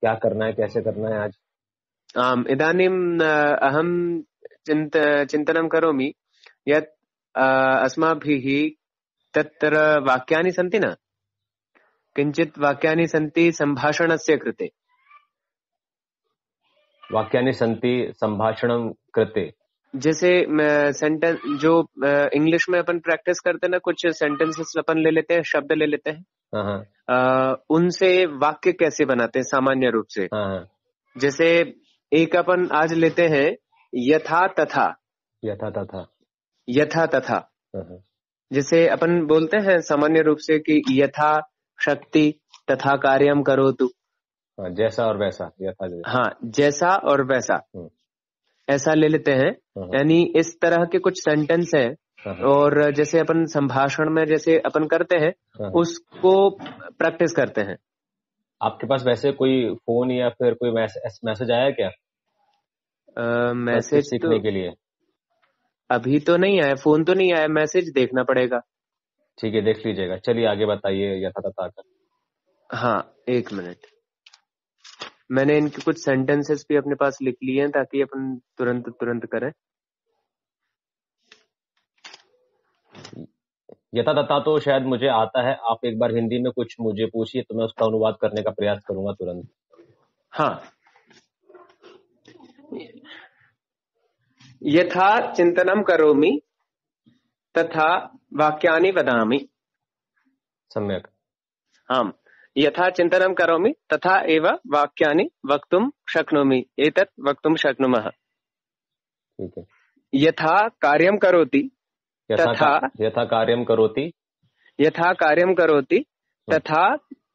क्या करना है, कैसे करना है आज? इदानीम् अहं चिन्तनं करोमि यत् अस्माभिः तत्र वाक्यानि सन्ति न, किञ्चित् वाक्यानि सन्ति सम्भाषणस्य कृते। वाक्यानि सन्ति संभाषणं कृते। जैसे सेंटेंस जो इंग्लिश में अपन प्रैक्टिस करते हैं ना, कुछ सेंटेंसेस अपन ले लेते हैं, शब्द ले लेते हैं, उनसे वाक्य कैसे बनाते हैं सामान्य रूप से। जैसे एक अपन आज लेते हैं यथा तथा। यथा तथा, यथा तथा जैसे अपन बोलते हैं सामान्य रूप से कि यथा शक्ति तथा कार्यम करोतु। जैसा और वैसा, यथा जैसा। हाँ, जैसा और वैसा, ऐसा ले लेते हैं। यानी इस तरह के कुछ सेंटेंस है, और जैसे अपन संभाषण में जैसे अपन करते हैं उसको प्रैक्टिस करते हैं। आपके पास वैसे कोई फोन या फिर कोई मैसेज आया क्या? मैसेज सीखने के लिए अभी तो नहीं आया, फोन तो नहीं आया, मैसेज देखना पड़ेगा। ठीक है, देख लीजिएगा। चलिए आगे बताइए यथा तथा का। हाँ, एक मिनट, मैंने इनके कुछ सेंटेंसेस भी अपने पास लिख लिए हैं ताकि अपन तुरंत करें। यथा तथा तो शायद मुझे आता है, आप एक बार हिंदी में कुछ मुझे पूछिए तो मैं उसका अनुवाद करने का प्रयास करूंगा तुरंत। हाँ, यथा चिंतनं करोमि तथा वाक्यानि वदामि। सम्यक। हाँ, यथा चिंतनं करोमि तथा एव वाक्यानि वक्तुं शक्नोमि, एतत् वक्तुं शक्नुमः। ठीक है। यथा कार्यं करोति तथा, यथा कार्यं करोति, यथा कार्यं करोति तथा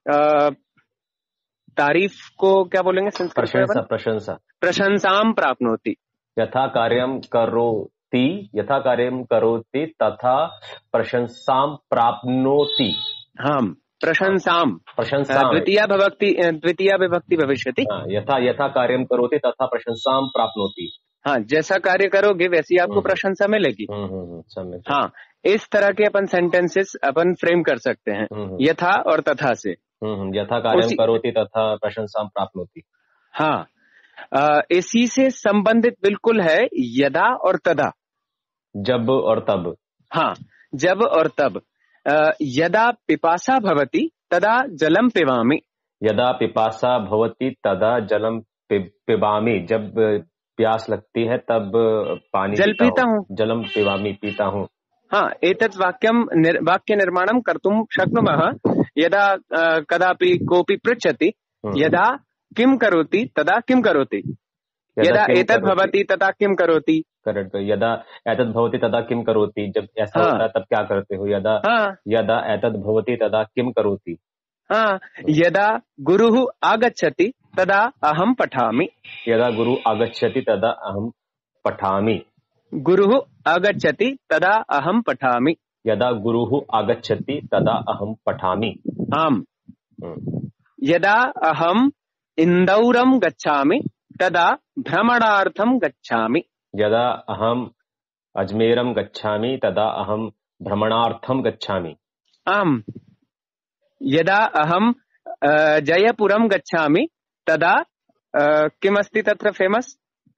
तारीफ को क्या बोलेंगे संस्कृत में? प्रशंसां प्राप्नोति। यथा कार्यं करोति, यथा कार्यं करोति तथा प्रशंसां प्राप्नोति। हाँ, प्रशंसां द्वितीया विभक्ति भविष्यति। यथा कार्यं करोति तथा प्रशंसां प्राप्नोति। हाँ, जैसा कार्य करोगे वैसी आपको प्रशंसा मिलेगी। हाँ, इस तरह के अपन सेंटेंसेस अपन फ्रेम कर सकते हैं यथा और तथा से। यथा कार्यं करोति तथा प्रशंसां प्राप्नोति। हाँ, इसी से संबंधित बिल्कुल है यदा और तदा, जब और तब। हाँ, जब और तब। यदा पिपासा भवति तदा जलम पिबामि। यदा पिपासा भवति तदा जलम पिबामि, जब प्यास लगती है तब पानी जल पीता हूँ। जलम पिबामि, पीता हूँ। हाँ, एतत् वाक्य निर्माणं कर्तुं शक्नुमः। यदा कदापि कोऽपि पृच्छति यदा किं करोति तदा किं करोति, यदा एतत् भवति तदा किं करोति। करेक्ट। यदा एतत् भवति तदा किं करोति, जब ऐसा होता है तब क्या करते हो। यदा एतत् भवति तदा किं करोति। हाँ, यदा गुरुः आगच्छति तदा अहं पठामि। यदा गुरु आगच्छति तदा अहं पठामि। गुरुः आगच्छति तदा अहं पठामि। यदा गुरुः आगच्छति तदा अहं पठामि। आम्। यदा अहम् इन्दौरं गच्छामि तदा भ्रमणार्थं गच्छामि। यदा अहम् अजमेरं गच्छामि तदा अहं भ्रमणार्थं गच्छामि। आम्। यदा अहम् जयपुरं गच्छामि तदा किमस्ति तत्र फेमस?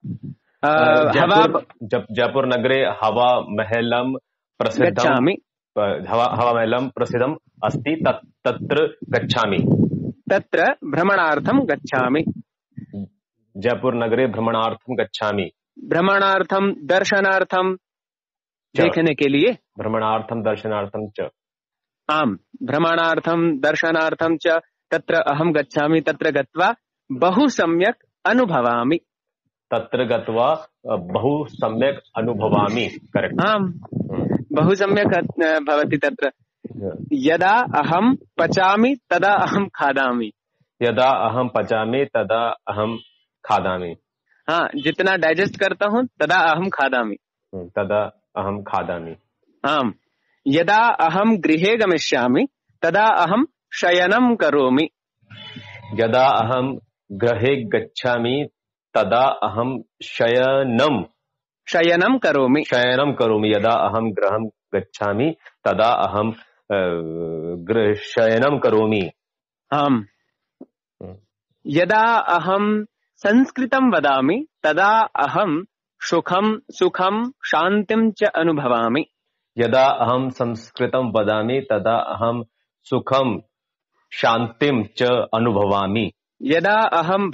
जयपुर नगरे हवा महलं प्रसिद्धं, हवा महलं प्रसिद्धम् अस्ति, तत्र गच्छामि। तत्र भ्रमणार्थं गच्छामि। जयपुर नगरे भ्रमणार्थं गच्छामि। भ्रमणार्थं दर्शनार्थं, देखने के लिए। भ्रमणार्थं दर्शनार्थं च। आम्, भ्रमणार्थं दर्शनार्थं च तत्र अहं गच्छामि। तत्र गत्वा बहु सम्यक् अनुभवामि। तत्र गत्वा बहु सम्यक् अनुभवामि। करेक्ट। आम्, बहु सम्यक् भवति तत्र। यदा अहं पचामि तदा अहं खादामि। यदा अहं पचामि तदा अहं खादामि। हाँ, जितना डाइजेस्ट करता हूँ तदा अहं खादामि। तदा अहं खादामि। आम्। यदा अहं गृहे गमिष्यामि तदा अहं शयनं करोमि। यदा अहं गृहे गच्छामि तदा अहं शयनं करोमि। यदा अहं गृहं गच्छामि तदा अहं शयनं करोमि। आम्। यदा अहम संस्कृतं वदामि तदा अहम सुखम शांतिम च अनुभवामि। यदा अहम संस्कृतं वदामि तदा अहम सुखम शांतिम च अनुभवामि। यदा अहम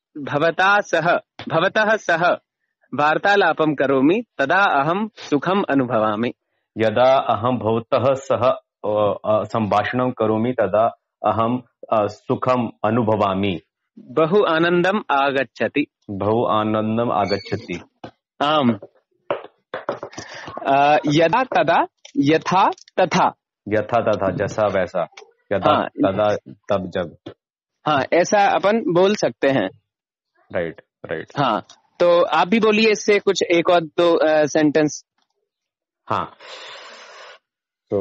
भवतः सह वार्तालापं करोमि तदा अहम सुखम अनुभवामि। यदा अहम भवतः सह संभाषणं करोमि तदा अहम सुखम अनुभवामि। बहु आनंदम आगच्छति। बहु आनंदम आगच्छति। आम। यदा तदा यथा तथा। यथा तथा जैसा वैसा। यदा तदा तब जब। हाँ, ऐसा अपन बोल सकते हैं। Right right. हाँ, तो आप भी बोलिए इससे कुछ एक और दो सेंटेंस। हाँ, तो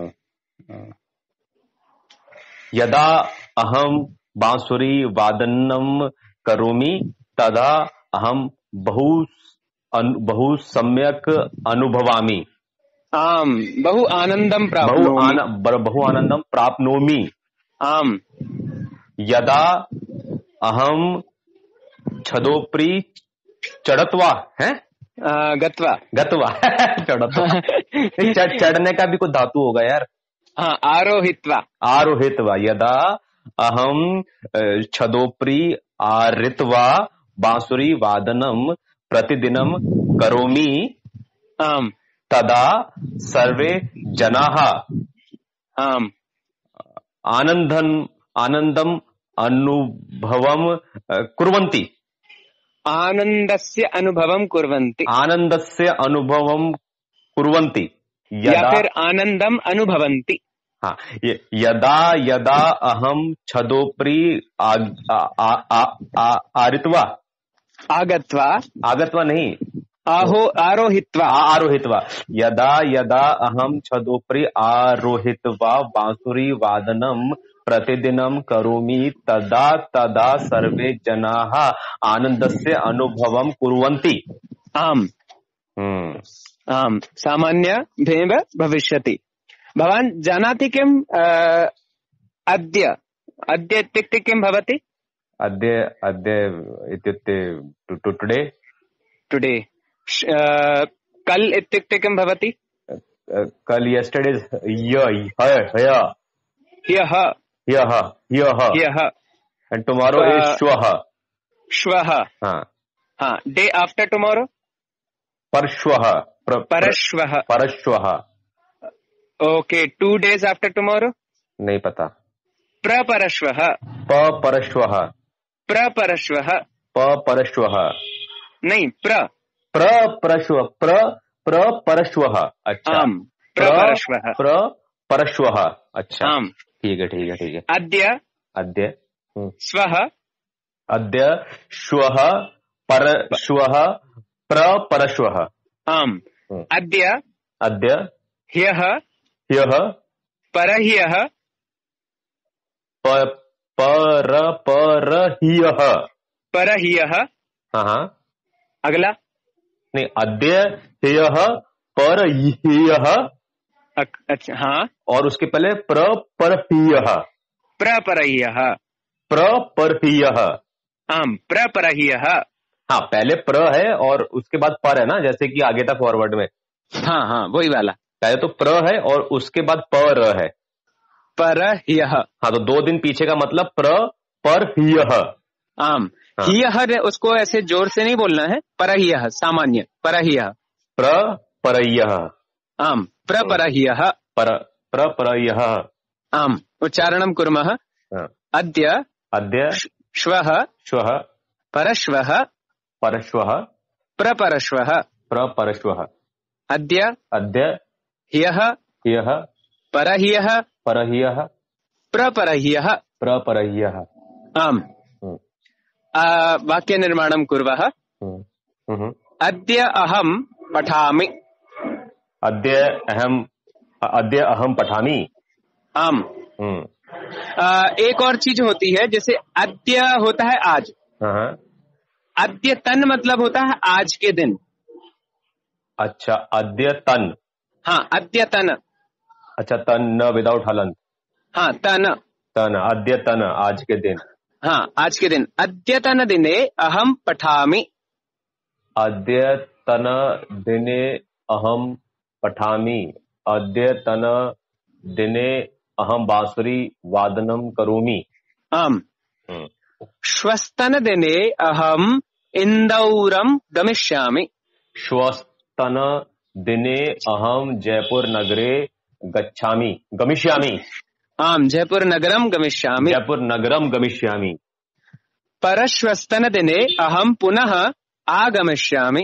यदा अहम बांसुरी वादनम करोमि तदा अहम बहु सम्यक अनुभवामि। आम। बहु आनंदम प्राप्नोमि। आम। यदा अहम छदोपरि चढ़त्वा है गत्वा चढ़त्वा चढ़ने का भी कोई धातु होगा यार। हाँ, आरोहित्वा। यदा अहम छदोपरि आरित्वा बांसुरी वादनम प्रतिदिनम करोमि आम तदा सर्वे जनाः आम आनंदम अनुभवम कुर्वन्ति। आनंदस्य अनुभवं कुर्वन्ति। या फिर आनंदम अनुभवन्ति। हाँ, यदा यदा अहम छदोपरि आरित्वा आगत्वा नहीं आरोहित्वा। यदा यदा अहम छदोपरि आरोहित्वा बांसुरी वादनम प्रतिदिनं करोमि तदा तदा सर्वे जनाः आनन्दस्य अनुभवं कुर्वन्ति। आम। आम, सामान्यमेव भविष्यति। भवान् जानाति किम्? अद्य इत्युक्ते किं भवति? अद्य इत्युक्ते टुडे। कल इत्युक्ते किं भवति? कल यस्टरडे ह्यः and tomorrow is श्वः। हाँ, डे आफ्टर टुमारो परश्वः। ओके, 2 days आफ्टर टुमारो नहीं पता। प्रपरश्वः। नहीं, प्रपरश्वः। अच्छा, प्रपरश्वः। अच्छा, ठीक है। अद्य श्वः परश्वः प्रपरश्वः। आम। अद्य ह्यः परह्यः परह्यः। हाँ, अगला नहीं, अद्य ह्यः परह्यः। अच्छा, हाँ, और उसके पहले प्रपरह्यः। आम, प्रपरह्यः। हाँ, पहले प्र है और उसके बाद पर है ना, जैसे कि आगे था फॉरवर्ड में। हाँ, वही वाला। पहले तो प्र है और उसके बाद पर है। परह्यः। हाँ, तो 2 दिन पीछे का मतलब परह्यः। आम। ह्यः उसको ऐसे जोर से नहीं बोलना है। परह्यः, सामान्य परह्यः। परह्यः। आम, प्रपरह्यः। प्रपरह्यः। आम, उच्चारणं कुर्मः। अद्य श्वः परश्वः प्रपरश्वः। अद्य ह्यः परह्यः प्रपरह्यः। आम। वाक्य निर्माणं कुर्वः। अद्य अहं पठामि। अद्य अहं पठामि। आम। एक और चीज होती है, जैसे अद्य होता है आज। अद्यतन मतलब होता है आज के दिन। अच्छा, अद्यतन। हाँ, अद्यतन। अच्छा, तन न विदाउट हलंत। हाँ, तन। अद्यतन आज के दिन। हाँ, आज के दिन। अद्यतन दिने अहम पठामि। अद्यतन दिने अहम पठामि। अद्यतन दिने अहम बांसुरी वादनम करोमि। आम। श्वस्तन दिने अहम इंदौरम गमिष्यामि। श्वस्तन दिने अहम जयपुर नगरे गमिष्यामि। आम, जयपुर नगरम गमिष्यामि। जयपुर नगरम गमिष्यामि। परश्वस्तन दिने अहम पुनः आगमिष्यामि।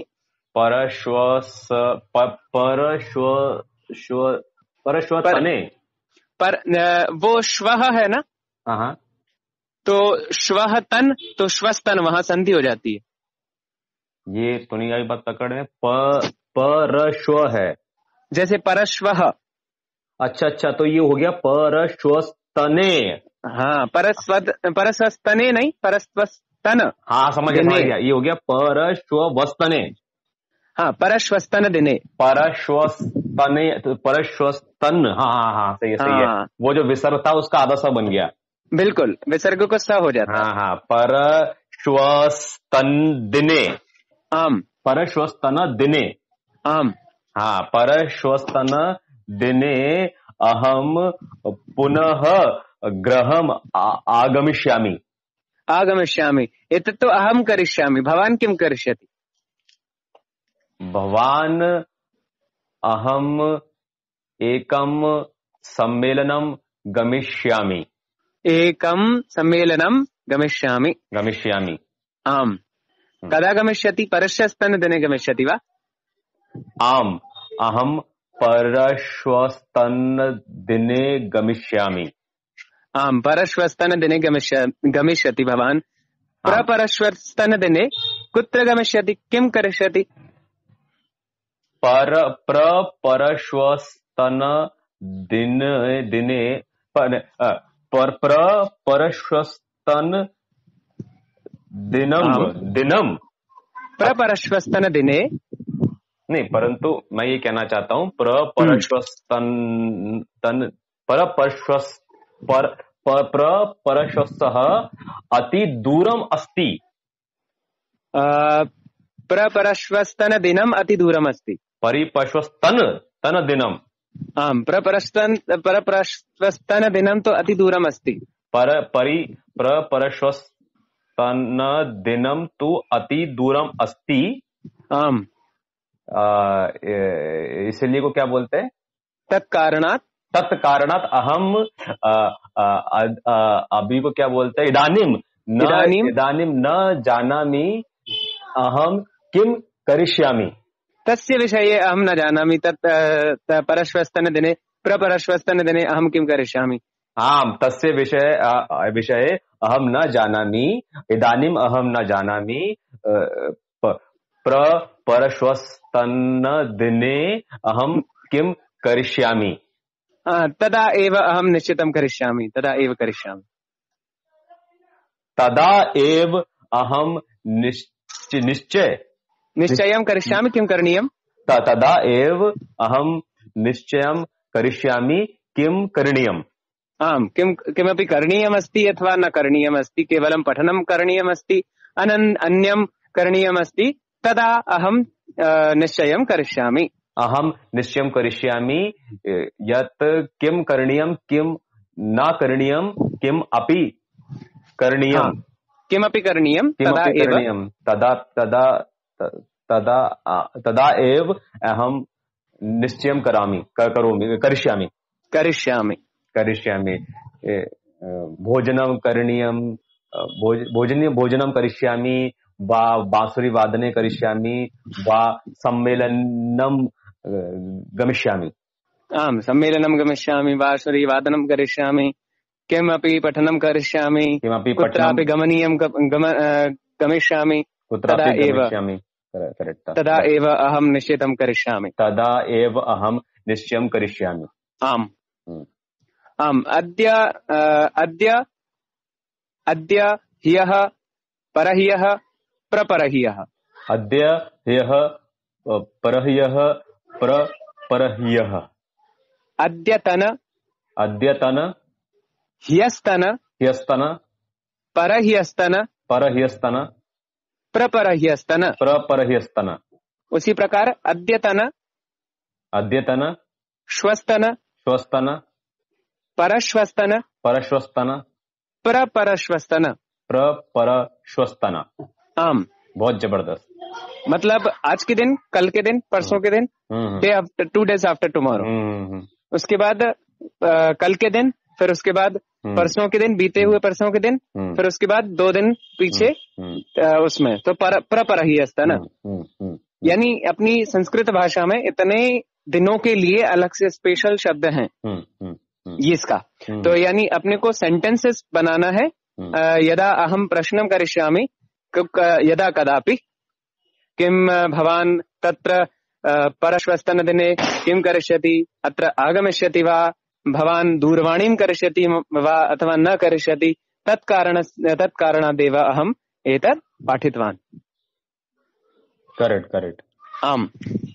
परश्वस्तने वो श्वः है ना? हाँ, तो श्वः तन, तो श्वस्तन वहां संधि हो जाती है। ये तो नहीं आई बात पकड़ में। परश्व है जैसे परश्वः। अच्छा, तो ये हो गया परश्वस्तने। हाँ, परस्वस्तने नहीं, परस्वस्तन। हाँ, समझ गया। ये हो गया परश्वस्तने। हाँ, परश्वस्तन दिने। परश्वस्तने, तो परश्वस्तन। हाँ, सही है। वो जो विसर्ग था उसका आधा सा बन गया। बिल्कुल, विसर्ग को स हो जाता है। हाँ, परश्वस्तन दिने। आम। परश्वस्तन दिने। आम। हाँ, परश्वस्तन दिने अहम पुनः गृहम आगमिष्यामि। आगमिष्यामि एतत्तु अहम करिष्यामि। भवान किम करिष्यति? भवान अहम एकम सम्मेलनम गमिष्यामि। एकम सम्मेलनम गमिष्यामि। आम। कदा गमिष्यति? परश्वस्तन दिने गमिष्यति वा? आम, अहम परश्वस्तन दिने गमिष्यामि। आम, परश्वस्तन दिने गमिष्यति भवान। प्रपरश्वस्तन दिने कुत्र गमिष्यति? किम करिष्यति? परश्वस्तन दिने परश्वस्तन दिनम प्रपरश्वस्तन दिने नहीं, परंतु मैं ये कहना चाहता हूँ परश्वस्तः अति दूरम अस्ति। प्रपरश्वस्तन दिनम अति दूरम अस्ति। परिपश्वस्तन दिनम। आम, प्रपरश्वस्तन दिनम तो अति दूरम अस्ति। प्रपरश्वस्तन दिनम तो अति दूरम अस्ति। आम। इसलिए को क्या बोलते हैं? तत्कारणात अहम अभी को क्या बोलते हैं? इदानीम न जानामि अहम किम करिष्यामि। तस्य विषये अहम न जानामि। तत् परश्वस्तन दिने प्रपरश्वस्तन दिने अहम किम करिष्यामि। आम, तस्य विषये अहम न जानामि। इदानीम अहम न जानामि। परश्वस्तन दिने अहम किम करिष्यामि। तदा एव अहम निश्चितं करिष्यामि। तदा एव करिष्यामि। तदा एव अहम निश्चयं करिष्यामि। किं करणीयम्? तदा एव अहम निश्चयं करिष्यामि। किं करणीयम्? आम, किमपि करणीयमस्ति अथवा न करणीयमस्ति, केवलं पठनं करणीयमस्ति, अन्यं करणीयमस्ति, तदा अहम निश्चयं करिष्यामि। अहम निश्चयं करिष्यामि यत् किं करणीयं, किं न करणीयं, किम अपि करणीयं। किमपि करणीयं तदा एव अहम निश्चयं करिष्यामि। भोजनं करणीयं, भोजनं करिष्यामि, वा बांसुरी वादने करिष्यामि, वा सम्मेलनं गमिष्यामि। आम, सम्मेलनं गमिष्यामि, बांसुरी वादनं करिष्यामि, किमपि पठनं करिष्यामि, कुत्रापि गमनीयं गमिष्यामि। तदा एव अहम निश्चितं करिष्यामि। आम। आम, अद्य ह्यः परह्यः प्रपरह्यः। अद्य ह्यः परह्यः प्रपरह्यः। अद्यतन ह्यस्तन परह्यस्तन, परह्यस्तन, प्रपरह्यस्तन, प्रपरह्यस्तन। उसी प्रकार अद्यतन, अद्यतन, श्वस्तन, श्वस्तन, परश्वस्तन, परश्वस्तन, प्रपरश्वस्तन, प्रपरश्वस्तन। आम। बहुत जबरदस्त। मतलब आज के दिन, कल के दिन, परसों के दिन, day after 2 days after tomorrow, उसके बाद कल के दिन, फिर उसके बाद परसों के दिन, बीते हुए परसों के दिन, फिर उसके बाद 2 दिन पीछे उसमें, तो प्रपरह्यस्तन। यानी अपनी संस्कृत भाषा में इतने दिनों के लिए अलग से स्पेशल शब्द हैं ये इसका। तो यानी अपने को सेंटेंसेस बनाना है। यदा अहम प्रश्नम करिष्यामि, यदा कदापि, किम भवान तत्र परश्वस्तन दिने किम करिष्यति, अत्र आगमिष्यति वा, भवान दूरवाणीं करिष्यति वा अथवा न करिष्यति, तत्कारणादेव अहम एतत् पाठितवान्। Correct correct. आम।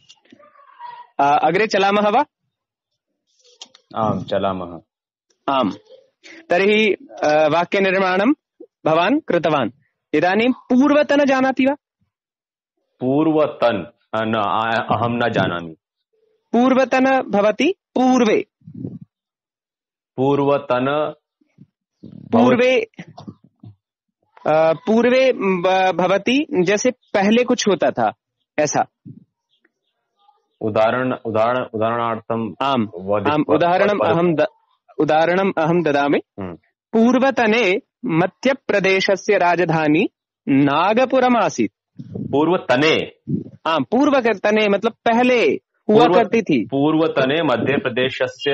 अग्रे चलामः वा? आम चलामः। आम। तर्हि वाक्यनिर्माणं भवान् कृतवान्। इदानीं पूर्वतन जानाति वा? पूर्वतन न, अहं न जानामि। पूर्वतन भवति पूर्वे। पूर्वतन पूर्वे पूर्वे भवति जैसे पहले कुछ होता था ऐसा। उदाहरणार्थम। आम आम। उदाहरणम् अहं ददामि। पूर्वतने मध्यप्रदेशस्य राजधानी नागपुरम आसीत्। पूर्वतने। हाँ, पूर्वतने मतलब पहले हुआ करती थी। पूर्वतने मध्य प्रदेशस्य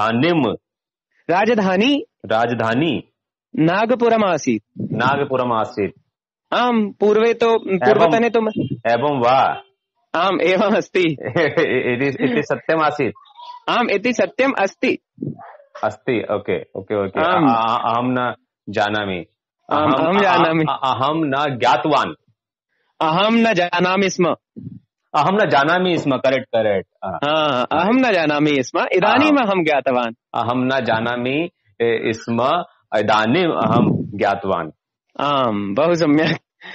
राजधानी नागपुरम आसीत्। नागपुरम आसीत्। आम। पूर्वे तो पूर्वतने तो एवं वा। आम, एवं अस्ति। इति सत्यम आसीत्। आम, इति सत्यम अस्ति। अस्ति। Okay okay okay. अहं न जानामि। अहं न ज्ञातवान्। अहं न जानामि स्म। अहं न जानामि स्म। Correct correct. हाँ, अहं न जानामि स्म, इदानीम् अहं ज्ञातवान्। अहं न जानामि स्म, इदानीम् अहं ज्ञातवान्। आम, बहु सम्यक्।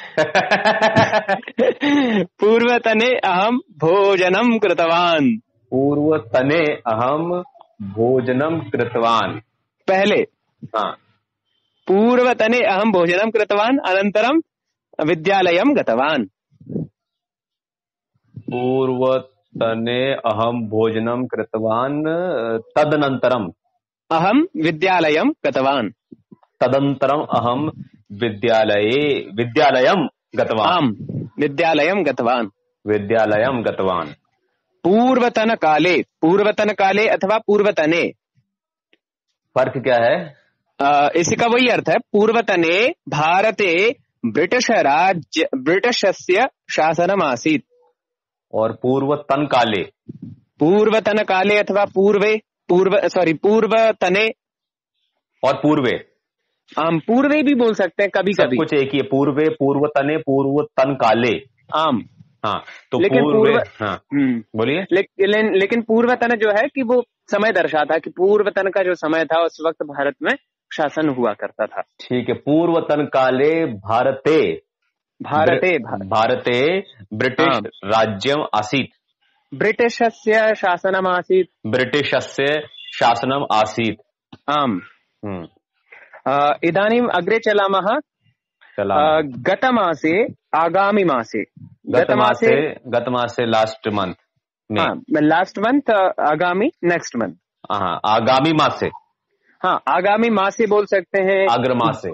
पूर्वतने अहं भोजनं कृतवान्। पूर्वतने अहं भोजनं कृतवान्। पहले। हाँ। पूर्वतने अहं भोजनं कृतवान्, अनन्तरं विद्यालयं गतवान्। पूर्वतने अहं भोजनं कृतवान्, तदनन्तरम् अहं विद्यालयं गतवान्। तदनन्तरम् अहं विद्यालयं गतवान्। आम्, विद्यालयं गतवान्। विद्यालयं गतवान्। पूर्वतन काले अथवा पूर्वतने फर्क क्या है? इसी का वही अर्थ है। पूर्वतने भारते ब्रिटिशस्य शासनम् आसीत्। और पूर्वतन काले अथवा पूर्वतने और पूर्वे। आम, पूर्वे भी बोल सकते हैं कभी कभी। सब कुछ एक ही है। पूर्वे, पूर्वतने, पूर्वतन काले। आम। हाँ, तो लेकिन पूर्वे। हाँ, बोलिए। लेकिन पूर्वतन जो है कि वो समय दर्शाता कि पूर्वतन का जो समय था उस वक्त भारत में शासन हुआ करता था। ठीक है। पूर्वतन काले भारते ब्रिटिश राज्यम आसीत्। ब्रिटिशस्य शासनम् आसीत्। आम्। इदानीम् अग्रे चलामः। गतमासे आगामि मासे। गतमासे लास्ट मंथ आगामी नेक्स्ट मंथ। आगामी मासे। हाँ, आगामी मासे बोल सकते हैं। अग्रमासे।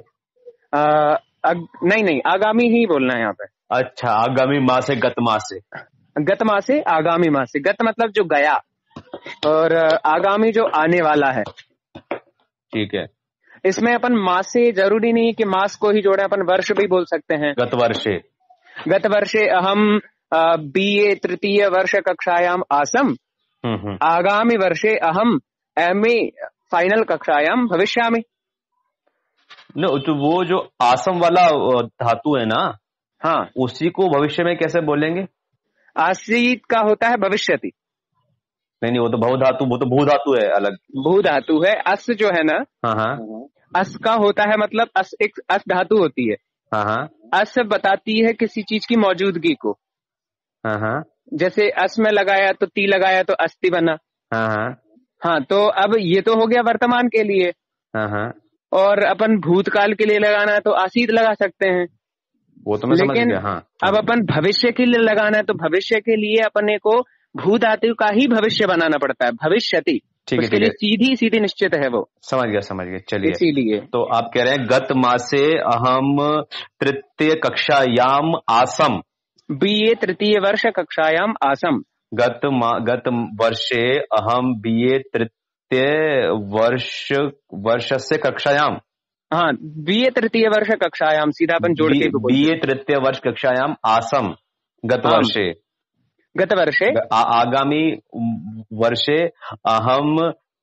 नहीं, आगामी ही बोलना है यहाँ पे। अच्छा, आगामी मासे, गतमासे आगामी मासे। गत मतलब जो गया, और आगामी जो आने वाला है। ठीक है। इसमें अपन मासे जरूरी नहीं कि मास को ही जोड़े, अपन वर्ष भी बोल सकते हैं। गत वर्षे अहम BA तृतीय वर्ष कक्षायाम आसम। आगामी वर्षे अहम MA फाइनल कक्षायाम भविष्यामि। तो वो जो आसम वाला धातु है ना, हाँ, उसी को भविष्य में कैसे बोलेंगे? आसीत का होता है भविष्यति। नहीं, वो तो भू धातु है अलग। भू धातु है। अस जो है ना, हाँ, अस का होता है मतलब अस एक अस धातु होती है। हाँ। अस बताती है किसी चीज की मौजूदगी को। हाँ। जैसे अस में लगाया तो ती लगाया तो अस्थि बना। हाँ। हाँ, तो अब ये तो हो गया वर्तमान के लिए। हाँ। और अपन भूतकाल के लिए लगाना है तो आसीत लगा सकते हैं। वो तो मैं समझ लेकिन गया। हाँ। अब अपन भविष्य के लिए लगाना है तो भविष्य के लिए अपने को भू धातु का ही भविष्य बनाना पड़ता है, भविष्यति। ठीक उसके लिए है। सीधी सीधी निश्चित है वो। समझ गया। चलिए, इसीलिए तो आप कह रहे हैं गत मासे अहम तृतीय कक्षायाम आसम। बीए तृतीय वर्ष कक्षायाम आसम। गत वर्षे अहम बीए तृतीय वर्षस्य कक्षायाम। हाँ, बीए तृतीय वर्ष कक्षायाम सीधा अपन जोड़ के बोलते बीए तृतीय वर्ष कक्षायाम आसम गत हैं। वर्षे। गत वर्षे आगामी वर्षे अहम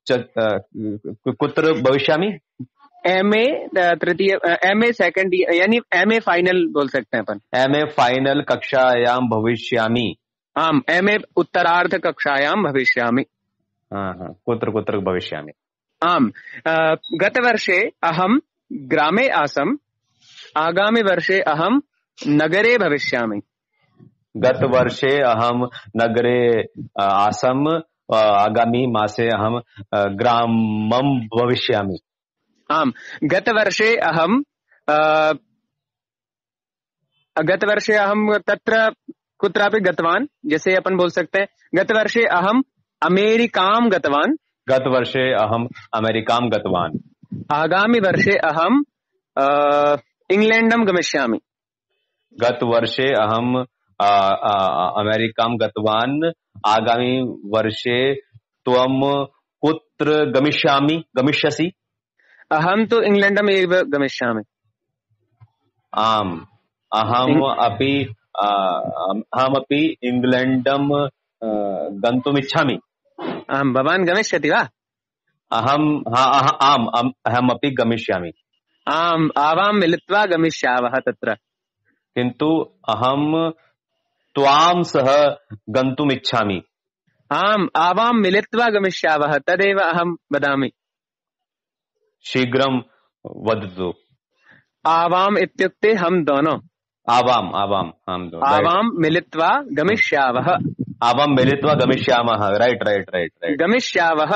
कुत्र भविष्यामि। एमए तृतीय, एमए सेकंड, यानी एमए फाइनल बोल सकते हैं अपन। एमए फाइनल कक्षायाम भविष्यामि। आम एमए उत्तरार्ध कक्षायाम भविष्यामि। हाँ, कुत्र भविष्यामि। आम गत वर्षे अहम ग्रामे आसम, आगामी वर्षे अहम नगरे भविष्यामि। गत वर्षे अहम नगरे आसम, आगामी मासे अहम ग्रामं भविष्यामि। आम गत वर्षे अहम तत्र कुत्रापि गतवान, जैसे अपन बोल सकते हैं गत वर्षे अहम अमेरिकां गतवान। गत वर्षे अहम अमेरिकां गतवान। आगामी वर्षे अहम इंग्लैंडं गमिष्यामि। गत वर्षे अहम अमेरिकां गतवान। आगामी वर्षे त्वं कुत्र गमिष्यसि। अहम तो इंग्लैंडम एव गमिष्यामि। आम अहमपि इंग्लैंडं गन्तुमिच्छामि। आम भवान गमिष्यति वा? अहमपि गमिष्यामि। आम आवां मिलित्वा गमिष्यावः तत्र। किन्तु अहम त्वां सह गन्तुमिच्छामि। आम आवां मिलित्वा गमिष्यावः, तदेव अहम वदामि। शीघ्रं वदतु। आवाम इत्युक्ते हम दोनों। आवाम हम दोनों। आवां मिलित्वा गमिष्यावः। आवां मिलित्वा गमिष्यामः। राइट। गमिष्यावः,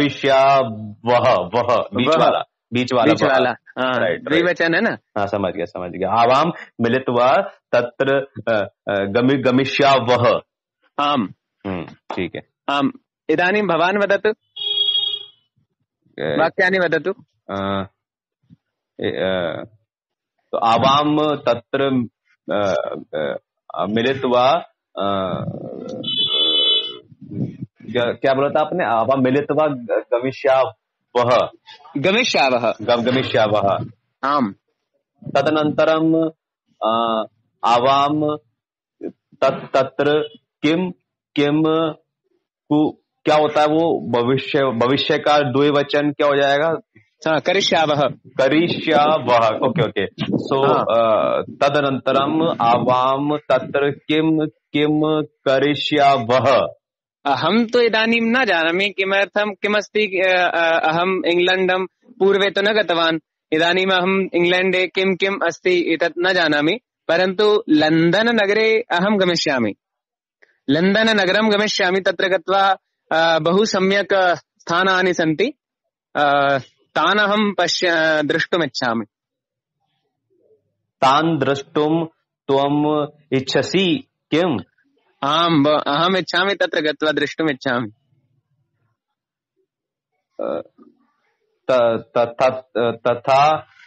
वह बीच वाला। राइट, द्विवचन है ना। हाँ, समझ गया। आवाम मिलित्वा तत्र गमिष्यावः। आम। ठीक है। आम इदानीं भवान वदतु, वाक्यानि वदतु। तो आवाम तत्र मिलित्वा क्या बोला था आपने? आवाम मिलित्वा गमिष्यावः। आम। तदनन्तरम आवाम तत्र किम क्या होता है वो? भविष्य का द्विवचन क्या हो जाएगा? करिष्यावः। ओके। सो तदनन्तरम आवाम तत्र किम करिष्यावः। अहम तो इदानीं न जानामि किमर्थं किमस्ति। अहम इंग्लैंडं पूर्वे तो न गतवान्। इदानीम् अहम इंग्लैंडे किम् अस्ति एतत् न जानामि, परन्तु लंदन नगरे अहम गमिष्यामि। लंदन नगरं गमिष्यामि। तत्र गत्वा बहु सम्यक् स्थानानि सन्ति, तान् अहं द्रष्टुमिच्छामि। तान् द्रष्टुं त्वम् इच्छसि किम्? आम्, अहम् इच्छामि तत्र गत्वा द्रष्टुमिच्छामि। तथा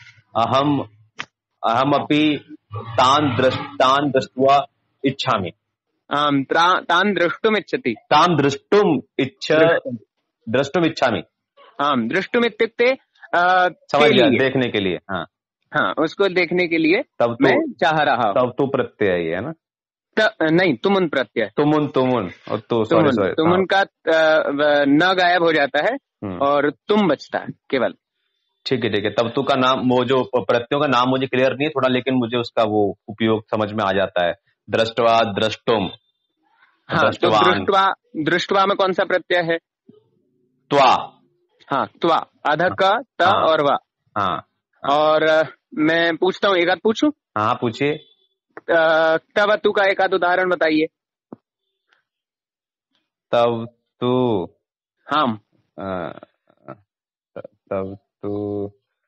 अहमपि तान् दृष्ट्वा इच्छामि। आम्, तान् द्रष्टुमिच्छति। तान् द्रष्टुमिच्छामि। आम्, द्रष्टुमित्युक्ते समझ गया, देखने के लिए। हाँ, उसको देखने के लिए तब मैं चाह रहा हूँ। तब तो प्रत्यय ही है ना? नहीं, तुमुन प्रत्यय। तुमुन तुमुन का न गायब हो जाता है और तुम बचता है केवल। ठीक है। तब तो का नाम, वो जो प्रत्ययों का नाम मुझे क्लियर नहीं है थोड़ा, लेकिन मुझे उसका वो उपयोग समझ में आ जाता है। दृष्टवा, द्रष्टुम। हाँ, तो दृष्टवा में कौन सा प्रत्यय है? त्वा। हाँ, त्वा। अध का त और वा। हाँ। और मैं पूछता हूँ, एक आध पूछूं? हाँ पूछिए। तवतु का एक आध उदाहरण बताइए। तब तू। हाँ। तब तू।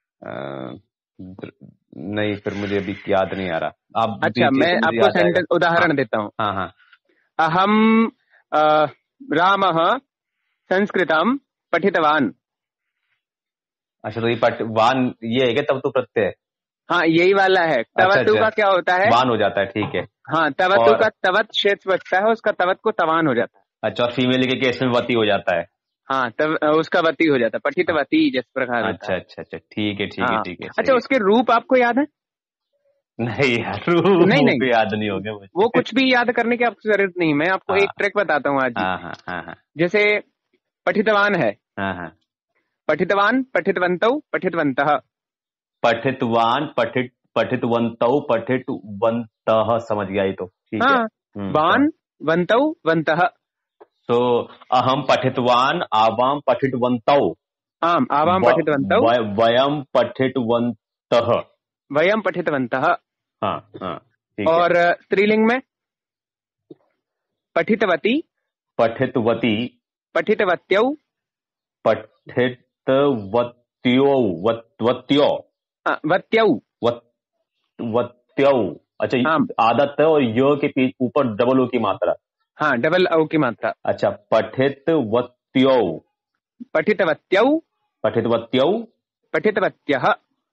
नहीं, फिर मुझे अभी याद नहीं आ रहा, आप अच्छा, दीजिए मैं तो मुझे आपको याद आएगा। सेंटेंस हाँ उदाहरण देता हूँ। हाँ हाँ। अहम रामः संस्कृतं पठितवान। अच्छा, तो ये वान ये है क्या तब तू प्रत्यय? हाँ, यही वाला है। अच्छा तवतु अच्छा, का क्या होता है? वान हो जाता है, ठीक है। हाँ, तवतु और का तवत शेष बचता है, उसका तवत को तवान हो जाता है। अच्छा, और फीमेल के केस में वती हो जाता है। हाँ, तब उसका वती हो जाता है, हाँ। पठितवती जिस प्रकार होता अच्छा है। अच्छा अच्छा, ठीक है ठीक है हाँ। ठीक है, अच्छा, सही है। उसके रूप आपको याद है? नहीं यार, नहीं वो नहीं, भी याद नहीं हो गया वो मुझे। कुछ भी याद करने की आपको जरूरत नहीं, मैं आपको हाँ एक ट्रिक बताता हूँ आज ही। हाँ हाँ हाँ हाँ जैसे पठितवान है, हाँ हाँ। पठितवान, पठितवन्तौ, पठितवन्तः। पठितवान, पठितवन्तौ, पठितवन्तः, समझ गया, ये तो ठीक है। हाँ, वान, वन्तौ, वन्तः। तो अहम पठितवान, आवाम पठितवन्तौ, आम, आवाम पठितवन्तौ, वयम पठितवन्तः। वयम पठितवन्तः। हाँ हाँ, ठीक है। और स्त्रीलिंग में पठितवती, पठितवती, पठितवत्यौ, पठितवत्यो, वत्यो, वत्यौ। वत्यौ। अच्छा, आम, आदत है और य के ऊपर डबल ओ की मात्रा। हाँ, डबल औ की मात्रा। अच्छा, पठितवत्यो, पठितवत्यौ, पठितवत्यौ, पठितवत्यः।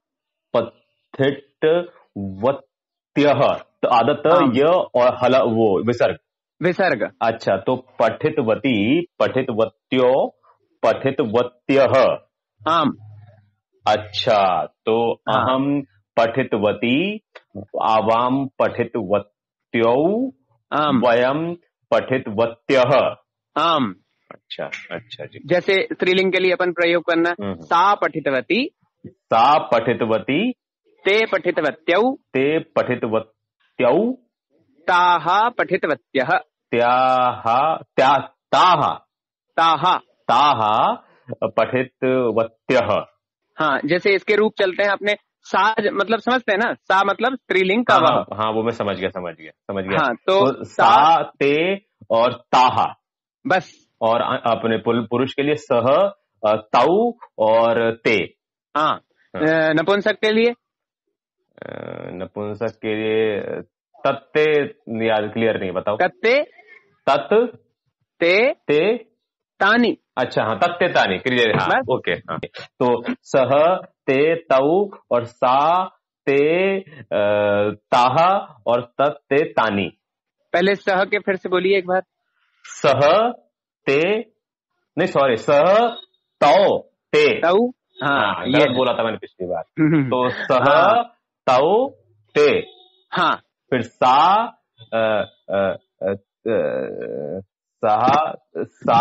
पठितवत्यः। तो आदत आम, य और हला वो विसर्ग। विसर्ग। अच्छा, तो पठितवती, पठितवत्यो, पठितवत्यः। आम। अच्छा, तो हाँ। अहम पठितवती, आवाम पठितवत्यौ, आम। वयम पठितवत्यः। आम। अच्छा अच्छा जी। जैसे स्त्रीलिंग के लिए अपन प्रयोग करना, सा पठितवती, सा पठितवती, ते पठितवत्यौ, ते पठितवत्यौ, ताः पठितवत्यः। त्याः, ताः, ताः। ताः पठितवत्यः। हाँ, जैसे इसके रूप चलते हैं अपने। सा मतलब समझते हैं ना, सा मतलब स्त्रीलिंग का हाँ वह। हाँ हाँ, वो मैं समझ गया समझ गया समझ गया। हाँ, तो तो सा, ते और ताहा। बस। और अपने पुरुष के लिए सह, ताऊ और ते। हाँ, नपुंसक के लिए नपुंसक के लिए तत्ते। यार क्लियर नहीं, बताओ। कत्ते, तत्, ते, ते। तानी। अच्छा हाँ, तत्ते तानी क्लियर, हाँ बस। ओके हाँ। तो सह, ते, तऊ और सा, ते, ताहा और तत्ते तानी। पहले सह के फिर से बोलिए एक बार। सह, ते, नहीं सॉरी, सह, तौ, ते। तऊ। हाँ, हाँ, ये गलत है। बोला था मैंने पिछली बार। तो सह, हाँ। तौ, ते। हाँ। फिर सा, अ, अ, अ, अ, सा, सा,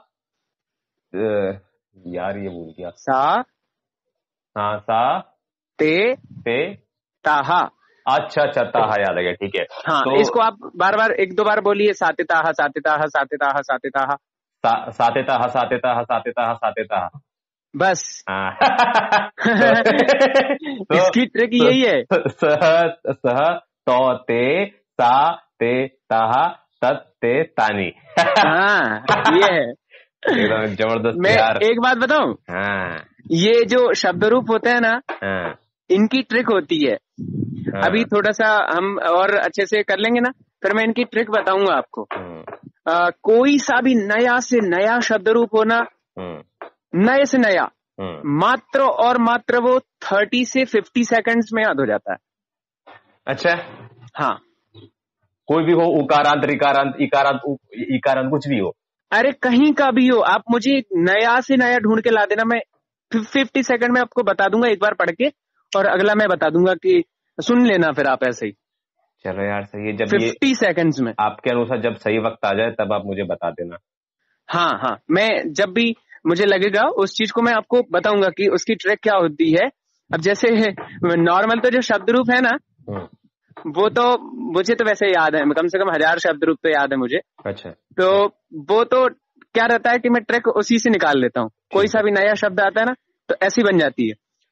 यार ये भूल गया। सा, हाँ, सा, ते, ते। ताहा। अच्छा अच्छा, ताहा याद आ गया, ठीक है। हाँ, तो इसको आप बार बार एक दो बार बोलिए, सातिताहा, सातिताहा, सातिताहा, सातिताहा। सातेता, सातेता, सातेता, सातेता। बस। हाँ। इसकी ट्रिक यही है। सह, सह, तो, ते, सा, ते, ताहा, तत्, ते, तानी। हाँ, ये है। एकदम जबरदस्त मैं यार। एक बात बताऊं, हाँ ये जो शब्द रूप होते हैं ना, हाँ इनकी ट्रिक होती है। अभी हाँ। थोड़ा सा हम और अच्छे से कर लेंगे ना, फिर मैं इनकी ट्रिक बताऊंगा आपको। कोई सा भी नया से नया शब्द रूप होना, नए से नया, मात्र और मात्र वो 30 से 50 सेकंड्स में याद हो जाता है। अच्छा, हाँ, कोई भी हो, उकारांत, रिकारांत, इकारांत, इकारांत, कुछ भी हो। अरे कहीं का भी हो, आप मुझे नया से नया ढूंढ के ला देना, मैं 50 सेकंड में आपको बता दूंगा एक बार पढ़ के, और अगला मैं बता दूंगा कि सुन लेना फिर आप ऐसे ही। चलो यार, सही है। जब 50 सेकंड्स में आपके अनुसार जब सही वक्त आ जाए तब आप मुझे बता देना। हाँ हाँ, मैं जब भी मुझे लगेगा उस चीज को मैं आपको बताऊंगा कि उसकी ट्रिक क्या होती है। अब जैसे नॉर्मल तो जो शब्द रूप है ना, वो तो मुझे तो वैसे याद है, कम से कम 1000 शब्द रूप तो याद है मुझे। अच्छा, तो वो तो क्या रहता है कि मैं ट्रिक उसी से निकाल लेता हूँ। कोई सा भी नया शब्द आता है ना, तो ऐसी बन जाती है।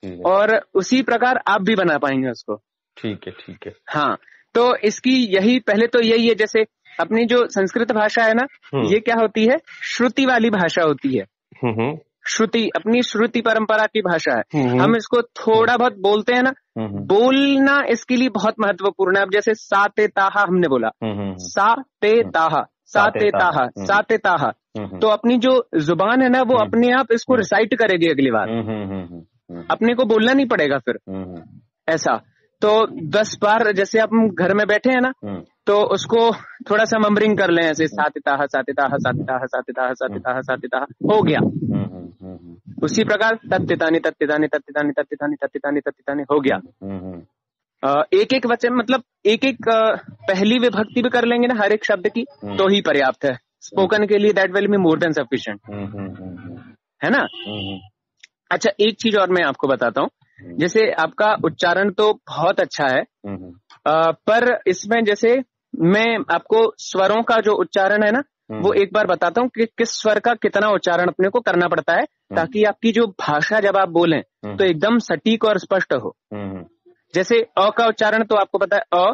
और उसी प्रकार आप भी बना पाएंगे उसको। ठीक है। हाँ, तो इसकी यही पहले तो यही है, जैसे अपनी जो संस्कृत भाषा है ना, ये क्या होती है, श्रुति वाली भाषा होती है। श्रुति, अपनी श्रुति परंपरा की भाषा है। हम इसको थोड़ा बहुत बोलते हैं ना, बोलना इसके लिए बहुत महत्वपूर्ण है। अब जैसे सा ते ताहा हमने बोला, सा ते ताहा, सा ते ताहा, सा ते ताहा, तो अपनी जो जुबान है ना वो अपने आप इसको रिसाइट करेगी अगली बार, अपने को बोलना नहीं पड़ेगा फिर। ऐसा तो 10 बार जैसे आप घर में बैठे हैं ना, तो उसको थोड़ा सा मम्बरिंग कर लें, ऐसे सातिताहा सातिताहा सातिताहा सातिताहा सातिताहा सातिताहा, हो गया। उसी प्रकार तत्तितानि तत्तितानि तत्तितानि तत्तितानि तत्तितानि तत्तितानि, हो गया। एक एक वचन, मतलब एक एक पहली विभक्ति भी कर लेंगे ना हर एक शब्द की, तो ही पर्याप्त है स्पोकन के लिए। That will be more than sufficient, है ना। अच्छा, एक चीज और मैं आपको बताता हूँ, जैसे आपका उच्चारण तो बहुत अच्छा है, पर इसमें जैसे मैं आपको स्वरों का जो उच्चारण है ना, वो एक बार बताता हूँ कि किस स्वर का कितना उच्चारण अपने को करना पड़ता है, ताकि आपकी जो भाषा जब आप बोलें तो एकदम सटीक और स्पष्ट हो। जैसे अ का उच्चारण तो आपको पता है,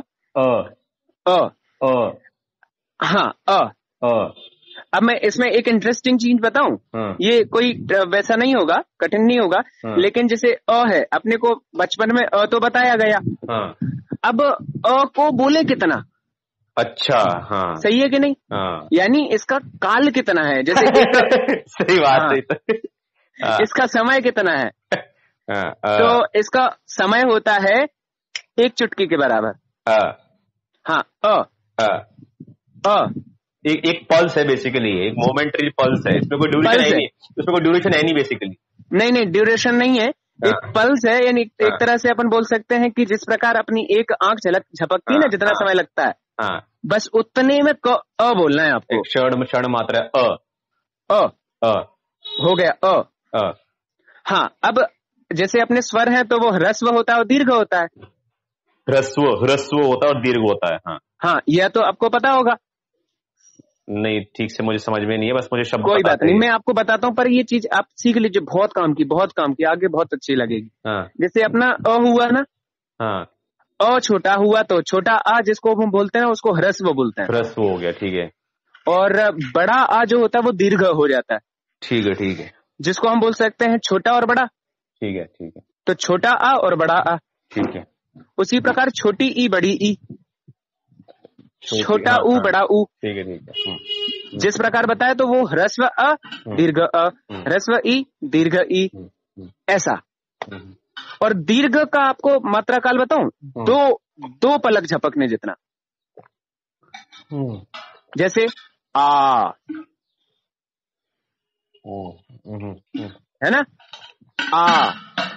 हाँ, अब मैं इसमें एक इंटरेस्टिंग चीज बताऊं, ये कोई वैसा नहीं होगा, कठिन नहीं होगा, लेकिन जैसे अ है, अपने को बचपन में अ तो बताया गया, अब अ को बोले कितना। अच्छा, हाँ, सही है कि नहीं? यानी इसका काल कितना है, जैसे सही बात है। इसका समय कितना है, तो इसका समय होता है 1 चुटकी के बराबर। हाँ, एक पल्स है बेसिकली, एक मोमेंटरी पल्स है, इसमें कोई ड्यूरेशन है नहीं, इसमें कोई ड्यूरेशन है नहीं बेसिकली। नहीं, ड्यूरेशन नहीं है, एक पल्स है। यानी एक तरह से अपन बोल सकते हैं कि जिस प्रकार अपनी एक आंख झपकती है ना, जितना समय लगता है, बस उतने में अ बोलना है आपको। क्षण मात्रा अ हो गया अ। हाँ, अब जैसे अपने स्वर है तो वो ह्रस्व होता है और दीर्घ होता है। ह्रस्व होता है और दीर्घ होता है। हाँ, यह तो आपको पता होगा। नहीं, ठीक से मुझे समझ में नहीं है, बस मुझे शब्द कोई बात नहीं, मैं आपको बताता हूँ, पर ये चीज आप सीख लीजिए, बहुत काम की, आगे बहुत अच्छी लगेगी। जैसे अपना अ हुआ ना, अ छोटा हुआ तो छोटा आ जिसको हम बोलते हैं उसको ह्रस्व बोलते हैं। ह्रस्व हो गया, ठीक है। और बड़ा आ जो होता है वो दीर्घ हो जाता है। ठीक है, जिसको हम बोल सकते हैं छोटा और बड़ा। ठीक है, तो छोटा आ और बड़ा आ। ठीक है। उसी प्रकार छोटी ई बड़ी ई, छोटा ऊ बड़ा ऊ। ठीक है। जिस प्रकार बताया तो वो ह्रस्व अ दीर्घ अ, ह्रस्व ई दीर्घ ई, ऐसा। और दीर्घ का आपको मात्रा काल बताऊं, दो पलक झपकने जितना। जैसे आ, है ना, आ,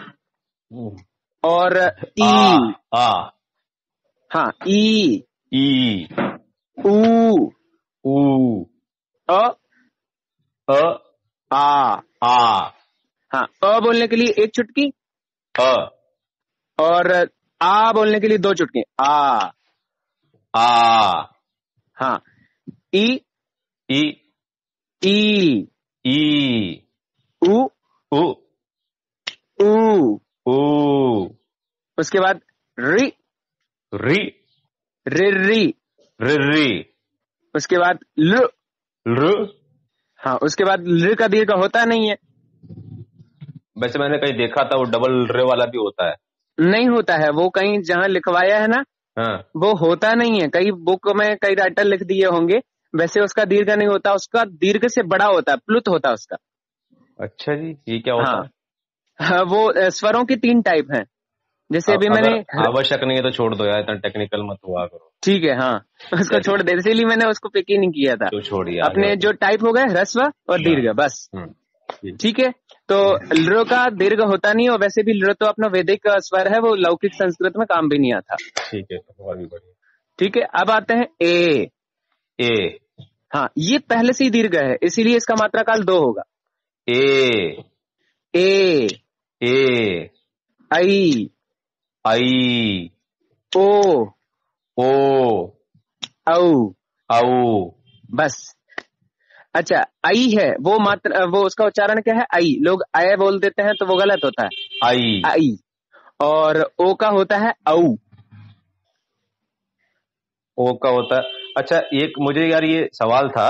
और ई, हाँ, ई, ऊ, आ, हाँ, अ बोलने के लिए 1 चुटकी, और आ बोलने के लिए 2 चुटकी, आ, हाँ, ई, ऊ, ऊ, उसके बाद री, री, उसके बाद ल, हाँ, उसके बाद ल का दीर्घ होता नहीं है। वैसे मैंने कहीं देखा था वो डबल रे वाला भी होता है। नहीं होता है, वो कहीं जहाँ लिखवाया है ना, वो होता नहीं है। कई बुक में कई राइटर लिख दिए होंगे, वैसे उसका दीर्घ नहीं होता, उसका दीर्घ से बड़ा होता है, प्लुत होता है उसका। अच्छा जी, ये क्या होता है? हाँ, वो स्वरों की 3 टाइप हैं। जैसे अभी मैंने, आवश्यक नहीं है तो छोड़ दो यार, इतना टेक्निकल मत हुआ करो। ठीक है, हाँ, उसको छोड़ दे, इसीलिए मैंने उसको पिक ही नहीं किया था। तो छोड़िए, अपने जो टाइप हो गए ह्रस्व और दीर्घ, बस। ठीक है, तो लृ का दीर्घ होता नहीं, और वैसे भी लृ तो अपना वैदिक स्वर है, वो लौकिक संस्कृत में काम भी नहीं आता। ठीक है, और भी बढ़िया। ठीक है, अब आते हैं ए। हाँ, ये पहले से ही दीर्घ है, इसीलिए इसका मात्रा काल 2 होगा। ए, आई, ओ, औ, बस। अच्छा, आई है वो मात्र, वो उसका उच्चारण क्या है? आई। लोग आय बोल देते हैं तो वो गलत होता है। आई। आई। और ओ का होता है औ। ओ का होता है। अच्छा, एक मुझे यार ये सवाल था,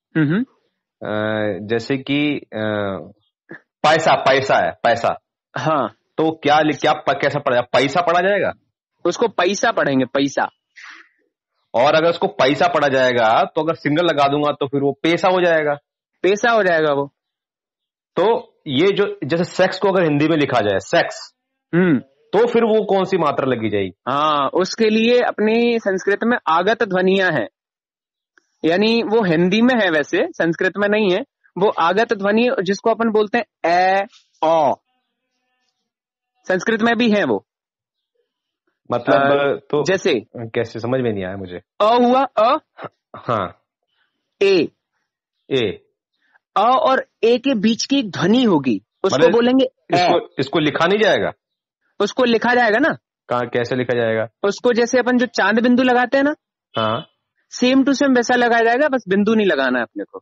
जैसे कि पैसा, पैसा है, पैसा। हाँ, तो क्या कैसा पढ़ा, पैसा पढ़ा जाएगा? उसको पैसा पढ़ेंगे, पैसा। और अगर उसको पैसा पढ़ा जाएगा तो अगर सिंगल लगा दूंगा तो फिर वो पैसा हो जाएगा। पैसा हो जाएगा वो। तो ये जो जैसे सेक्स को अगर हिंदी में लिखा जाए सेक्स, तो फिर वो कौन सी मात्रा लगी जाएगी? हाँ, उसके लिए अपनी संस्कृत में आगत ध्वनियां हैं, यानी वो हिंदी में है वैसे, संस्कृत में नहीं है। वो आगत ध्वनि जिसको अपन बोलते हैं ए ओ, संस्कृत में भी है वो। मतलब तो जैसे कैसे, समझ में नहीं आया मुझे। अ हुआ अ, हाँ, ए। ए। अ और ए के बीच की एक ध्वनि होगी, उसको मतलब बोलेंगे ए। इसको लिखा नहीं जाएगा? उसको लिखा जाएगा ना। कहाँ, कैसे लिखा जाएगा? उसको जैसे अपन जो चांद बिंदु लगाते हैं ना, हाँ, सेम टू सेम वैसा लगाया जाएगा, बस बिंदु नहीं लगाना है अपने को।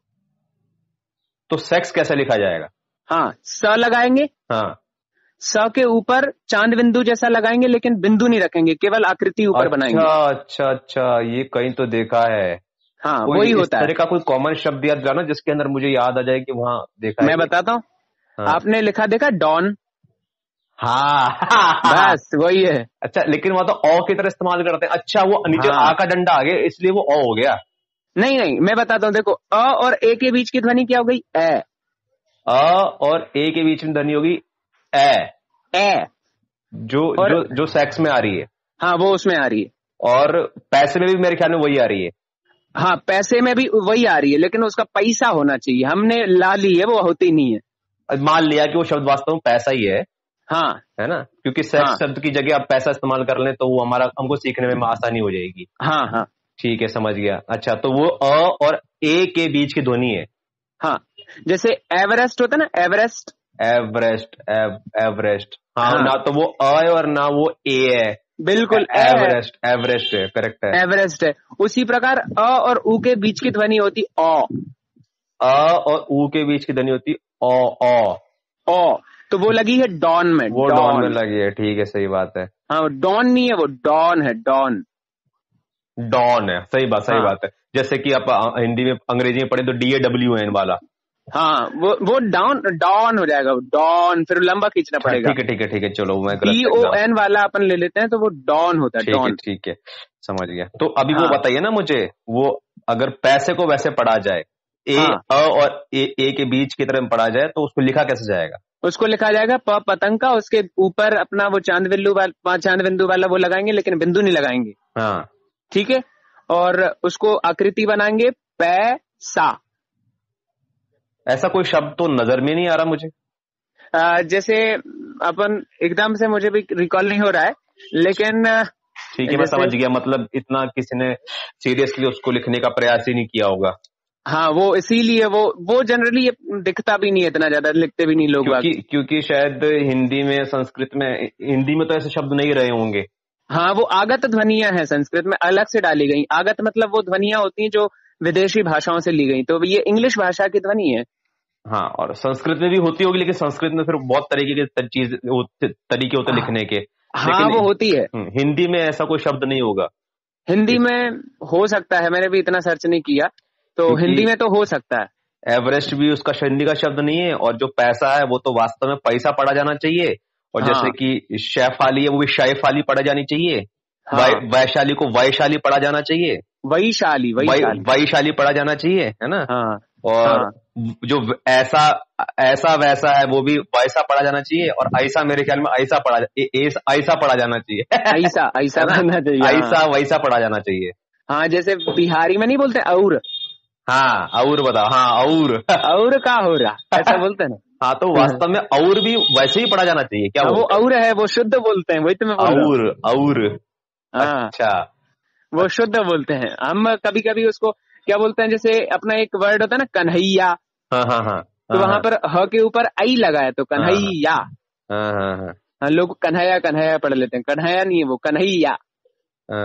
तो सेक्स कैसे लिखा जाएगा? हाँ, स लगाएंगे। हाँ, स के ऊपर चांद बिंदु जैसा लगाएंगे, लेकिन बिंदु नहीं रखेंगे, केवल आकृति ऊपर बनाएंगे। अच्छा अच्छा, ये कहीं तो देखा है। हाँ, वही होता है। इस तरह का कोई कॉमन शब्द याद ना जिसके अंदर मुझे याद आ जाए कि वहाँ देखा है। मैं बताता हूँ। हाँ। आपने लिखा देखा डॉन? हाँ बस वही है। अच्छा, लेकिन वहां तो औ की तरह इस्तेमाल करते हैं। अच्छा, वो नीचे हाँ। आ का डंडा आ गया इसलिए वो औ हो गया। नहीं नहीं, मैं बताता हूँ, देखो अ और ए के बीच की ध्वनि क्या हो गई? ए। अ और ए के बीच में ध्वनि होगी ए। ए जो सेक्स में आ रही है। हाँ, वो उसमें आ रही है। और पैसे में भी मेरे ख्याल में वही आ रही है। हाँ, पैसे में भी वही आ रही है, लेकिन उसका पैसा होना चाहिए। हमने ला ली है, वो होती नहीं है। मान लिया कि वो शब्द वास्तव में पैसा ही है। हाँ, है ना, क्योंकि सेक्स हाँ, शब्द की जगह आप पैसा इस्तेमाल कर लें तो वो हमको सीखने में आसानी हो जाएगी। हाँ, हाँ, ठीक है, समझ गया। अच्छा, तो वो अ और ए के बीच की ध्वनि है। हाँ, जैसे एवरेस्ट होता है ना, एवरेस्ट। Everest, Everest. हाँ, हाँ, ना तो वो अ है और ना वो ए है। बिल्कुल एवरेस्ट, एवरेस्ट है, करेक्ट है। एवरेस्ट है। उसी प्रकार अ और उ के बीच की ध्वनि होती अ। अ और ऊ के बीच की ध्वनि होती ओ। ओ, तो वो लगी है डॉन में। वो डॉन में लगी है, ठीक है, सही बात है। हाँ, डॉन नहीं है, वो डॉन है, डॉन। डॉन है, सही बात, सही हाँ, बात है। जैसे कि आप हिंदी में, अंग्रेजी में पढ़े तो DAWN वाला। हाँ, वो डॉन, डॉन हो जाएगा, डॉन, फिर लंबा खींचना पड़ेगा। ठीक है, ठीक है, ठीक है, चलो मैं गलत DON वाला अपन ले लेते हैं तो वो डॉन होता है, डॉन। ठीक है, समझ गया। तो अभी हाँ, वो बताइए ना मुझे, वो अगर पैसे को वैसे पढ़ा जाए, हाँ, अ और ए के बीच की तरह पढ़ा जाए तो उसको लिखा कैसे जाएगा? उसको लिखा जाएगा प पतंग का, उसके ऊपर अपना वो चांद बिंदु वाला वो लगाएंगे, लेकिन बिंदु नहीं लगाएंगे। हाँ, ठीक है। और उसको आकृति बनाएंगे पैसा। ऐसा कोई शब्द तो नजर में नहीं आ रहा मुझे। जैसे अपन, एकदम से मुझे भी रिकॉल नहीं हो रहा है, लेकिन ठीक है, मैं समझ गया। मतलब इतना किसी ने सीरियसली उसको लिखने का प्रयास ही नहीं किया होगा। हाँ, वो इसीलिए वो जनरली दिखता भी नहीं है इतना ज्यादा, लिखते भी नहीं लोग। क्योंकि शायद हिंदी में, संस्कृत में, हिंदी में तो ऐसे शब्द नहीं रहे होंगे। हाँ, वो आगत ध्वनियां हैं, संस्कृत में अलग से डाली गई। आगत मतलब वो ध्वनियां होती हैं जो विदेशी भाषाओं से ली गई, तो ये इंग्लिश भाषा की ध्वनि है। हाँ, और संस्कृत में भी होती होगी, लेकिन संस्कृत में फिर बहुत तरीके के तरीके होते लिखने के। हाँ, लेकिन वो होती है। हिंदी में ऐसा कोई शब्द नहीं होगा। हिंदी में हो सकता है, मैंने भी इतना सर्च नहीं किया, तो हिंदी में तो हो सकता है। एवरेस्ट भी उसका हिंदी का शब्द नहीं है, और जो पैसा है वो तो वास्तव में पैसा पढ़ा जाना चाहिए। और हाँ, जैसे कि शैफाली है, वो भी शैफाली पढ़ा जानी चाहिए। हाँ, वैशाली को वैशाली पढ़ा जाना चाहिए। वैशाली वैशाली पढ़ा जाना चाहिए, है ना। हाँ, और हाँ, जो ऐसा वैसा है वो भी वैसा पढ़ा जाना चाहिए। और ऐसा मेरे ख्याल में ऐसा पढ़ा जाना चाहिए। ऐसा पढ़ना चाहिए। ऐसा वैसा पढ़ा जाना चाहिए। हाँ, जैसे बिहारी में नहीं बोलते और। हाँ, और बताओ। हाँ, और का हो रहा, ऐसा बोलते हैं ना। हाँ, तो वास्तव में और भी वैसे ही पढ़ा जाना चाहिए क्या? वो और है, वो शुद्ध बोलते हैं, वही तो मैं बोल रहा हूँ। और हाँ, अच्छा, वो शुद्ध बोलते हैं। हम कभी कभी उसको क्या बोलते हैं, जैसे अपना एक वर्ड होता है ना, कन्हैया। हाँ, हाँ, हाँ, तो वहां पर ह के ऊपर आई लगा है, तो कन्हैया। हाँ, हाँ, हाँ, हाँ, लोग कन्हैया कन्हैया पढ़ लेते हैं, कन्हैया नहीं है वो, कन्हैया।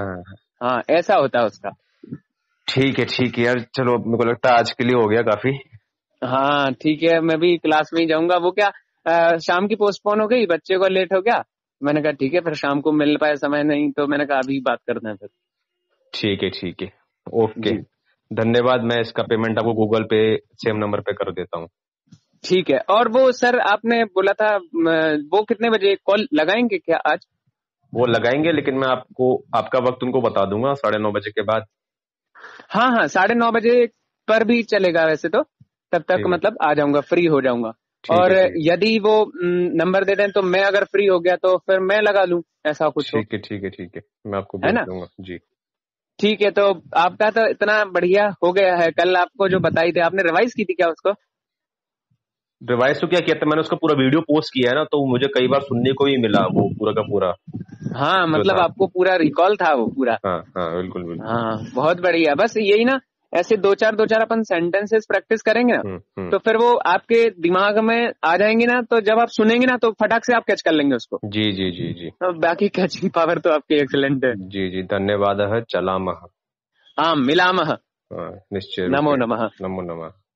हाँ, ऐसा होता है उसका। ठीक है यार, चलो, मेरे को लगता है आज के लिए हो गया काफी। हाँ ठीक है, मैं भी क्लास में ही जाऊंगा। वो क्या शाम की पोस्टपोन हो गई, बच्चे को लेट हो गया, मैंने कहा ठीक है, फिर शाम को मिल पाए समय नहीं, तो मैंने कहा अभी बात करते हैं फिर। ठीक है ठीक है, ओके, धन्यवाद। मैं इसका पेमेंट आपको गूगल पे सेम नंबर पे कर देता हूँ। ठीक है। और वो सर आपने बोला था वो कितने बजे कॉल लगाएंगे क्या आज? वो लगाएंगे, लेकिन मैं आपको आपका वक्त उनको बता दूंगा 9:30 के बाद। हाँ हाँ, 9:30 बजे पर भी चलेगा वैसे तो, तब तक मतलब आ जाऊंगा, फ्री हो जाऊंगा। और यदि वो नंबर दे दें तो मैं अगर फ्री हो गया तो फिर मैं लगा लूं, ऐसा कुछ हो। ठीक है ठीक है ठीक है, मैं आपको भेज दूंगा जी। ठीक है, तो आपका तो इतना बढ़िया हो गया है। कल आपको जो बताई थी, आपने रिवाइज की थी क्या उसको? रिवाइज तो क्या किया था मैंने, उसका पूरा वीडियो पोस्ट किया है ना, तो मुझे कई बार सुनने को ही मिला वो पूरा का पूरा। हाँ मतलब आपको पूरा रिकॉल था वो पूरा। हाँ हाँ बिल्कुल बिल्कुल। हाँ बहुत बढ़िया। बस यही ना, ऐसे दो चार अपन सेंटेंसेस प्रैक्टिस करेंगे ना, तो फिर वो आपके दिमाग में आ जाएंगे ना, तो जब आप सुनेंगे ना तो फटाक से आप कैच कर लेंगे उसको। जी जी जी जी। तो बाकी कैचिंग पावर तो आपकी एक्सीलेंट है। जी जी, धन्यवाद। चलामः। हाँ, मिलामः। निश्चय। नमो नमः। नमो नमः।